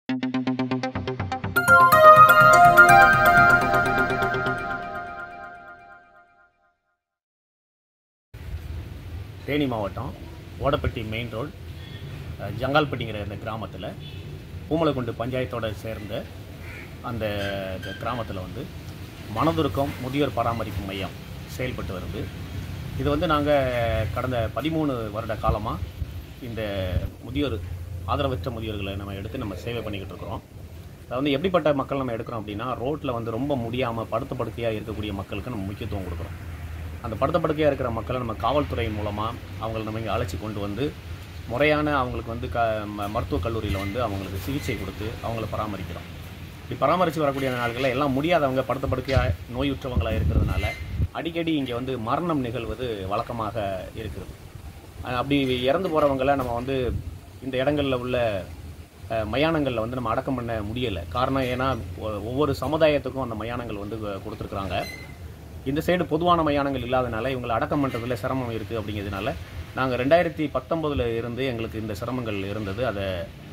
தேனி மாவட்டம் Odapatti main road ஜங்கால்பட்டிங்கிற இந்த கிராமத்தில் பூமலைக்குண்டு பஞ்சாயத்தோடு சேர்ந்த அந்த கிராமத்தில் வந்து மனதுருக்கம் முதியோர் பராமரிப்பு மையம் செயல்பட்டு வருது. இது வந்து நாங்கள் கடந்த 13 வருட காலமாக இந்த முதியோர் ஆதரவற்ற முதியோர்களை நம்ம எடுத்து நம்ம சேவை பண்ணிக்கிட்டு இருக்கிறோம். அதை வந்து எப்படிப்பட்ட மக்கள் நம்ம எடுக்கிறோம் அப்படின்னா, ரோட்டில் வந்து ரொம்ப முடியாமல் படுத்த படுக்கையாக இருக்கக்கூடிய மக்களுக்கு நம்ம முக்கியத்துவம் கொடுக்குறோம். அந்த படுத்த படுக்கையாக இருக்கிற மக்களை நம்ம காவல்துறை மூலமாக அவங்களை நம்ம இங்கே அழைச்சி கொண்டு வந்து முறையான அவங்களுக்கு வந்து மருத்துவக் கல்லூரியில் வந்து அவங்களுக்கு சிகிச்சை கொடுத்து அவங்கள பராமரிக்கிறோம். இப்படி பராமரித்து வரக்கூடிய நாட்களில் எல்லாம் முடியாதவங்க படுத்த படுக்கையாக நோயுற்றவங்களாக இருக்கிறதுனால அடிக்கடி இங்கே வந்து மரணம் நிகழ்வது வழக்கமாக இருக்கிறது. அப்படி இறந்து போகிறவங்களை நம்ம வந்து இந்த இடங்களில் உள்ள மயானங்களில் வந்து நம்ம அடக்கம் பண்ண முடியலை. காரணம் ஏன்னா ஒவ்வொரு சமுதாயத்துக்கும் அந்த மயானங்கள் வந்து கொடுத்துருக்குறாங்க. இந்த சைடு பொதுவான மயானங்கள் இல்லாதனால இவங்களை அடக்கம் பண்ணுறதுல சிரமம் இருக்குது. அப்படிங்கிறதுனால நாங்கள் 2019 இருந்து எங்களுக்கு இந்த சிரமங்கள் இருந்தது. அதை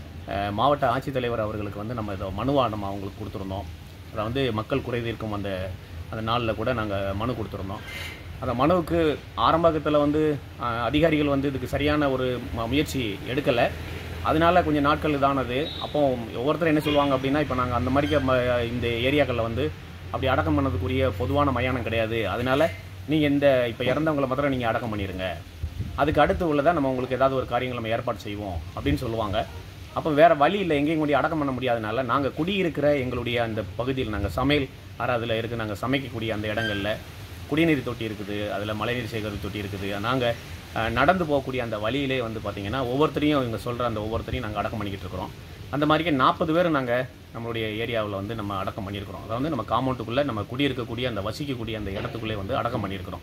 மாவட்ட ஆட்சித்தலைவர் அவர்களுக்கு வந்து நம்ம இதை மனுவாக நம்ம அவங்களுக்கு கொடுத்துருந்தோம். அதை வந்து மக்கள் குறை தீர்க்கும் அந்த நாளில் கூட நாங்கள் மனு கொடுத்துருந்தோம். அந்த மனுவுக்கு ஆரம்பத்தில் வந்து அதிகாரிகள் வந்து இதுக்கு சரியான ஒரு முயற்சி எடுக்கலை. அதனால கொஞ்சம் நாட்கள் இதானது. அப்போ ஒவ்வொருத்தரும் என்ன சொல்லுவாங்க அப்படின்னா, இப்போ நாங்கள் அந்த மாதிரி இந்த ஏரியாக்களில் வந்து அப்படி அடக்கம் பண்ணதுக்குரிய பொதுவான மயானம் கிடையாது, அதனால் நீங்கள் இப்போ இறந்தவங்களை மாத்திரம் நீங்கள் அடக்கம் பண்ணிடுங்க, அதுக்கு அடுத்து உள்ளதான் நம்ம உங்களுக்கு ஏதாவது ஒரு காரியங்கள் நம்ம ஏற்பாடு செய்வோம் அப்படின்னு சொல்லுவாங்க. அப்போ வேறு வழி இல்லை, எங்கேயும் கூடிய அடக்கம் பண்ண முடியாதனால நாங்கள் குடியிருக்கிற எங்களுடைய அந்த பகுதியில் நாங்கள் சமையல் அதில் இருக்குது, நாங்கள் சமைக்கக்கூடிய அந்த இடங்களில் குடிநீர் தொட்டி இருக்குது, அதில் மழைநீர் சேகரிப்பு தொட்டி இருக்குது. நாங்கள் நடந்து போகக்கூடிய அந்த வழியிலே வந்து பார்த்திங்கன்னா ஒவ்வொருத்தரையும் இவங்க சொல்கிற அந்த ஒவ்வொருத்தரையும் நாங்கள் அடக்கம் பண்ணிக்கிட்டு இருக்கிறோம். அந்த மாதிரிக்கே 40 பேர் நாங்கள் நம்மளுடைய ஏரியாவில் வந்து நம்ம அடக்கம் பண்ணியிருக்கிறோம். அதை வந்து நம்ம காம்பவுண்டுக்குள்ளே நம்ம குடியிருக்கக்கூடிய அந்த வசிக்கக்கூடிய அந்த இடத்துக்குள்ளே வந்து அடக்கம் பண்ணியிருக்கிறோம்.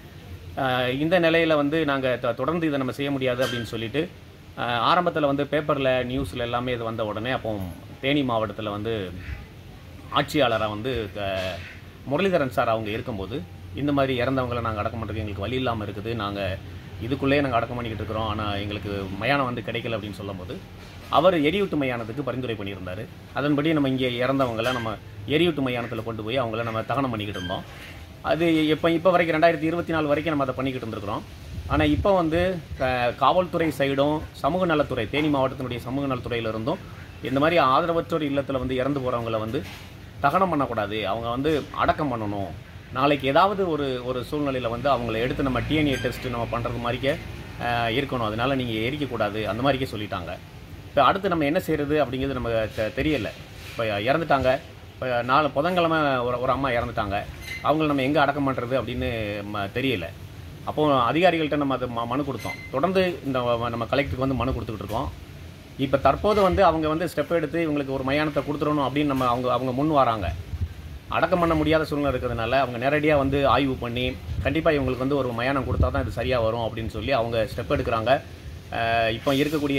இந்த நிலையில் வந்து நாங்கள் தொடர்ந்து இதை நம்ம செய்ய முடியாது அப்படின்னு சொல்லிட்டு ஆரம்பத்தில் வந்து பேப்பரில் நியூஸில் எல்லாமே இது வந்த உடனே அப்போ தேனி மாவட்டத்தில் வந்து ஆட்சியாளராக வந்து முரளிதரன் சார் அவங்க இருக்கும்போது இந்த மாதிரி இறந்தவங்களை நாங்கள் அடக்கம் பண்ணுறதுக்கு எங்களுக்கு வழி இல்லாமல் இருக்குது, நாங்கள் இதுக்குள்ளேயே நாங்கள் அடக்கம் பண்ணிக்கிட்டு இருக்கிறோம், ஆனால் எங்களுக்கு மயானம் வந்து கிடைக்கல அப்படின்னு சொல்லும்போது அவர் எரியூட்டு மயானத்துக்கு பரிந்துரை பண்ணியிருந்தார். அதன்படி நம்ம இங்கே இறந்தவங்களை நம்ம எரியூட்டு மயானத்தில் கொண்டு போய் அவங்கள நம்ம தகனம் பண்ணிக்கிட்டு இருந்தோம். அது இப்போ வரைக்கும் 2024 வரைக்கும் நம்ம அதை பண்ணிக்கிட்டு இருந்துருக்கிறோம். ஆனால் இப்போ வந்து காவல்துறை சைடும் சமூக நலத்துறை தேனி மாவட்டத்தினுடைய சமூக நலத்துறையிலிருந்தும் இந்த மாதிரி ஆதரவற்றோர் இல்லத்தில் வந்து இறந்து போகிறவங்கள வந்து தகனம் பண்ணக்கூடாது, அவங்க வந்து அடக்கம் பண்ணணும். நாளைக்கு ஏதாவது ஒரு சூழ்நிலையில் வந்து அவங்கள எடுத்து நம்ம டிஎன்ஏ டெஸ்ட் நம்ம பண்ணுறது மாதிரிக்கே இருக்கணும், அதனால் நீங்கள் எரிக்கக்கூடாது அந்த மாதிரிக்கே சொல்லிட்டாங்க. இப்போ அடுத்து நம்ம என்ன செய்கிறது அப்படிங்கிறது நமக்கு தெரியலை. இப்போ இறந்துட்டாங்க, இப்போ புதன்கிழமை ஒரு அம்மா இறந்துட்டாங்க, அவங்கள நம்ம எங்கே அடக்கம் பண்ணுறது அப்படின்னு தெரியலை. அப்போது அதிகாரிகள்கிட்ட நம்ம அது மனு கொடுத்தோம். தொடர்ந்து இந்த நம்ம கலெக்டருக்கு வந்து மனு கொடுத்துக்கிட்டு இருக்கோம். இப்போ தற்போது வந்து அவங்க வந்து ஸ்டெப் எடுத்து இவங்களுக்கு ஒரு மயானத்தை கொடுத்துடணும் அப்படின்னு நம்ம அவங்க முன் வராங்க. அடக்கம் பண்ண முடியாத சூழ்நிலை இருக்கிறதுனால அவங்க நேரடியாக வந்து ஆய்வு பண்ணி கண்டிப்பாக இவங்களுக்கு வந்து ஒரு மயானம் கொடுத்தா தான் இது சரியாக வரும் அப்படின்னு சொல்லி அவங்க ஸ்டெப் எடுக்கிறாங்க. இப்போ இருக்கக்கூடிய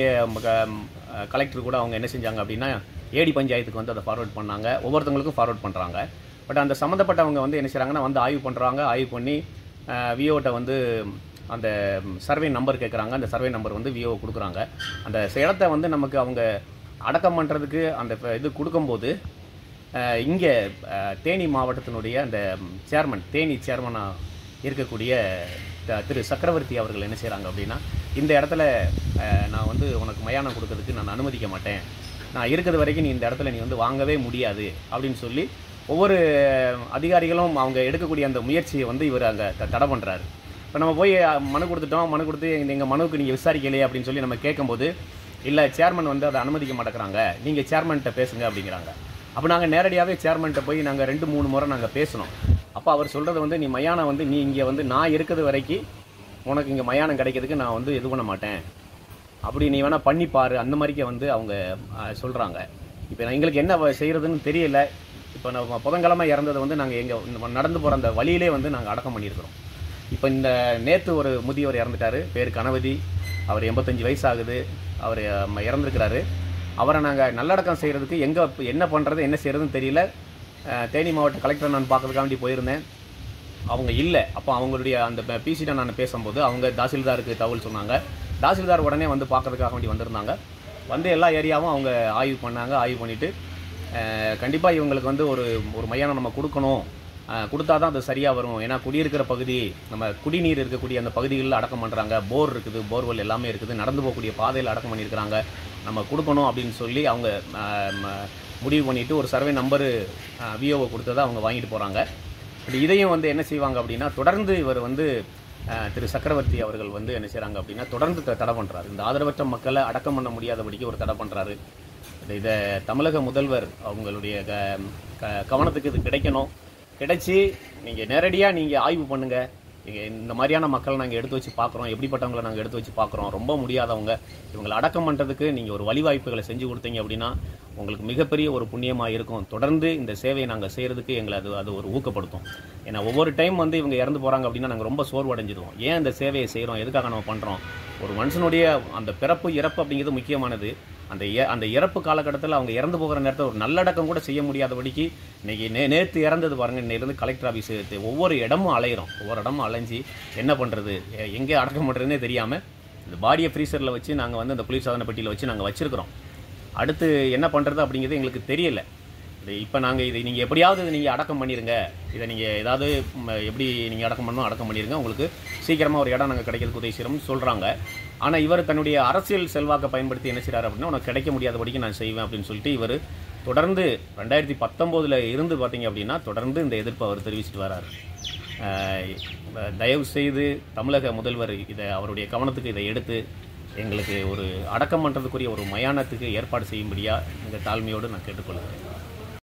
கலெக்டர் கூட அவங்க என்ன செஞ்சாங்க அப்படின்னா ஏடி பஞ்சாயத்துக்கு வந்து அதை ஃபார்வர்ட் பண்ணாங்க, ஒவ்வொருத்தவங்களுக்கும் ஃபார்வர்ட் பண்ணுறாங்க. பட் அந்த சம்மந்தப்பட்டவங்க வந்து என்ன செய்கிறாங்கன்னா வந்து ஆய்வு பண்ணுறாங்க, ஆய்வு பண்ணி விஓட்ட வந்து அந்த சர்வே நம்பர் கேட்குறாங்க, அந்த சர்வே நம்பர் வந்து விஓ கொடுக்குறாங்க. அந்த இடத்த வந்து நமக்கு அவங்க அடக்கம் பண்ணுறதுக்கு அந்த இது கொடுக்கும்போது இங்கே தேனி மாவட்டத்தினுடைய அந்த தேனி சேர்மனாக இருக்கக்கூடிய திரு சக்கரவர்த்தி அவர்கள் என்ன செய்கிறாங்க அப்படின்னா, இந்த இடத்துல நான் வந்து உனக்கு மயானம் கொடுக்கறதுக்கு நான் அனுமதிக்க மாட்டேன், நான் இருக்கிறது வரைக்கும் நீ இந்த இடத்துல நீ வந்து வாங்கவே முடியாது அப்படின்னு சொல்லி ஒவ்வொரு அதிகாரிகளும் அவங்க எடுக்கக்கூடிய அந்த முயற்சியை வந்து இவர் அங்கே தடை பண்ணுறாரு. இப்போ நம்ம போய் மனு கொடுத்து எங்கள் மனுவுக்கு நீங்கள் விசாரிக்கலையே அப்படின்னு சொல்லி நம்ம கேட்கும்போது, இல்லை சேர்மன் வந்து அதை அனுமதிக்க மாட்டேங்கிறாங்க, நீங்கள் சேர்மன்கிட்ட பேசுங்க அப்படிங்கிறாங்க. அப்போ நாங்கள் நேரடியாகவே சேர்மன்கிட்ட போய் நாங்கள் 2-3 முறை நாங்கள் பேசினோம். அப்போ அவர் சொல்கிறது வந்து நீ மயானம் வந்து நீ இங்கே வந்து நான் இருக்கிறது வரைக்கும் உனக்கு இங்கே மயானம் கிடைக்கிறதுக்கு நான் வந்து இது பண்ண மாட்டேன், அப்படி நீ வேணால் பண்ணிப்பார் அந்த மாதிரிக்கே வந்து அவங்க சொல்கிறாங்க. இப்போ எங்களுக்கு என்ன செய்கிறதுன்னு தெரியல. இப்போ நம்ம புதன்கிழமை இறந்ததை வந்து நாங்கள் எங்கள் நடந்து போகிற அந்த வழியிலே வந்து நாங்கள் அடக்கம் பண்ணியிருக்கிறோம். இப்போ இந்த நேற்று ஒரு முதியவர் இறந்துட்டார், பேர் கணபதி, அவர் 85 வயசு ஆகுது, அவர் இறந்துருக்கிறாரு. அவரை நாங்கள் நல்லடக்கம் செய்கிறதுக்கு என்ன பண்ணுறது என்ன செய்கிறதுன்னு தெரியல. தேனி மாவட்ட கலெக்டர் நான் பார்க்கறதுக்காண்டி போயிருந்தேன், அவங்க இல்லை. அப்போ அவங்களுடைய அந்த பிசிட்ட நான் பேசும்போது அவங்க தாசில்தாருக்கு தகவல் சொன்னாங்க. தாசில்தார் உடனே வந்து பார்க்கறதுக்காக வேண்டி வந்திருந்தாங்க. வந்து எல்லா ஏரியாவும் அவங்க ஆய்வு பண்ணாங்க. ஆய்வு பண்ணிவிட்டு கண்டிப்பாக இவங்களுக்கு வந்து ஒரு மயானம் நம்ம கொடுக்கணும், கொடுத்தா தான் அது சரியாக வரும். ஏன்னா குடியிருக்கிற பகுதி, நம்ம குடிநீர் இருக்கக்கூடிய அந்த பகுதிகளில் அடக்கம் பண்ணுறாங்க. போர் இருக்குது, போர்வெல் எல்லாமே இருக்குது, நடந்து போகக்கூடிய பாதையில் அடக்கம் பண்ணியிருக்கிறாங்க. நம்ம கொடுக்கணும் அப்படின்னு சொல்லி அவங்க முடிவு பண்ணிவிட்டு ஒரு சர்வே நம்பரு விஓவை கொடுத்ததை அவங்க வாங்கிட்டு போகிறாங்க. பட் இதையும் வந்து என்ன செய்வாங்க அப்படின்னா, தொடர்ந்து இவர் வந்து திரு சக்கரவர்த்தி அவர்கள் வந்து என்ன செய்கிறாங்க அப்படின்னா, தொடர்ந்து தடை பண்ணுறாரு. இந்த ஆதரவற்ற மக்களை அடக்கம் பண்ண முடியாதபடிக்கு ஒரு தடை பண்ணுறாரு. இதை தமிழக முதல்வர் அவங்களுடைய கவனத்துக்கு இது கிடைக்கணும். கிடைச்சி நீங்கள் நேரடியாக நீங்கள் ஆய்வு பண்ணுங்கள். இந்த மாதிரியான மக்களை நாங்கள் எடுத்து வச்சு பார்க்குறோம், எப்படிப்பட்டவங்களை நாங்கள் எடுத்து வச்சு பார்க்குறோம், ரொம்ப முடியாதவங்க, இவங்களை அடக்கம் பண்ணுறதுக்கு நீங்கள் ஒரு வழிவாய்ப்புகளை செஞ்சு கொடுத்தீங்க அப்படின்னா உங்களுக்கு மிகப்பெரிய ஒரு புண்ணியமாக இருக்கும். தொடர்ந்து இந்த சேவையை நாங்கள் செய்கிறதுக்கு எங்களை அது ஒரு ஊக்கப்படுத்தும். ஏன்னா ஒவ்வொரு டைம் வந்து இவங்க இறந்து போகிறாங்க அப்படின்னா நாங்கள் ரொம்ப சோர்வடைஞ்சிடுவோம். ஏன் இந்த சேவையை செய்கிறோம், எதுக்காக நம்ம பண்ணுறோம்? ஒரு மனுஷனுடைய அந்த பிறப்பு இறப்பு அப்படிங்கிறது முக்கியமானது. அந்த இறப்பு காலகட்டத்தில் அவங்க இறந்து போகிற நேரத்தில் ஒரு நல்லடக்கம் கூட செய்ய முடியாதபடிக்கு இன்றைக்கி நேற்று இறந்தது பாருங்கள். இன்னையிலேருந்து கலெக்டர் ஆஃபீஸ் ஒவ்வொரு இடமும் அலையிறோம். ஒவ்வொரு இடமும் அலைஞ்சி என்ன பண்ணுறது, எங்கே அடக்கம் பண்ணுறதுனே தெரியாமல் இந்த பாடியை ஃப்ரீசரில் வச்சு நாங்கள் வந்து அந்த குளிர்சாதன பெட்டியில் வச்சு நாங்கள் வச்சுருக்கிறோம். அடுத்து என்ன பண்ணுறது அப்படிங்கிறது எங்களுக்கு தெரியல. இப்போ நாங்கள் இதை நீங்கள் எப்படியாவது நீங்கள் அடக்கம் பண்ணிடுங்க, இதை நீங்கள் ஏதாவது எப்படி நீங்கள் அடக்கம் பண்ணணும் அடக்கம் பண்ணிடுங்க, உங்களுக்கு சீக்கிரமாக ஒரு இடம் நாங்கள் கிடைக்கிறதுக்கு உதவி செய்கிறோம்னு சொல்கிறாங்க. ஆனால் இவர் தன்னுடைய அரசியல் செல்வாக்கை பயன்படுத்தி என்ன செய்கிறார் அப்படின்னா, உனக்கு கிடைக்க முடியாதபடிக்கு நான் செய்வேன் அப்படின்னு சொல்லிட்டு இவர் தொடர்ந்து 2019 இருந்து பார்த்தீங்க அப்படின்னா தொடர்ந்து இந்த எதிர்ப்பை அவர் தெரிவிச்சுட்டு வராரு. தயவு செய்து தமிழக முதல்வர் இதை அவருடைய கவனத்துக்கு இதை எடுத்து எங்களுக்கு ஒரு அடக்கம் பண்ணுறதுக்குரிய ஒரு மயானத்துக்கு ஏற்பாடு செய்யும்படியாக இந்த தாழ்மையோடு நான் கேட்டுக்கொள்கிறேன்.